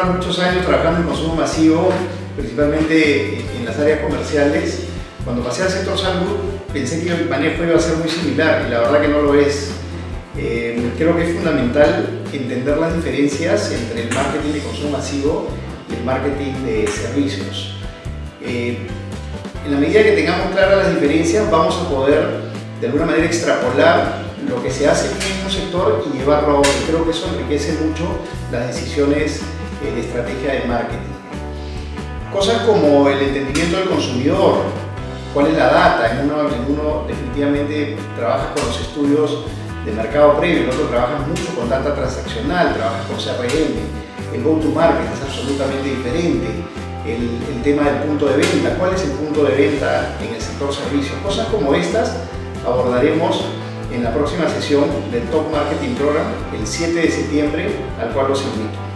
llevar muchos años trabajando en consumo masivo, principalmente en las áreas comerciales. Cuando pasé al sector salud, pensé que el manejo iba a ser muy similar y la verdad que no lo es. Creo que es fundamental entender las diferencias entre el marketing de consumo masivo y el marketing de servicios. En la medida que tengamos claras las diferencias, vamos a poder de alguna manera extrapolar lo que se hace en un sector y llevarlo a otro. Creo que eso enriquece mucho las decisiones de estrategia de marketing. Cosas como el entendimiento del consumidor, cuál es la data. En uno definitivamente trabaja con los estudios de mercado previo, el otro trabaja mucho con data transaccional, trabaja con CRM. El go-to-market es absolutamente diferente. El tema del punto de venta, cuál es el punto de venta en el sector servicios. Cosas como estas abordaremos en la próxima sesión del Top Marketing Program el 7 de septiembre, al cual los invito.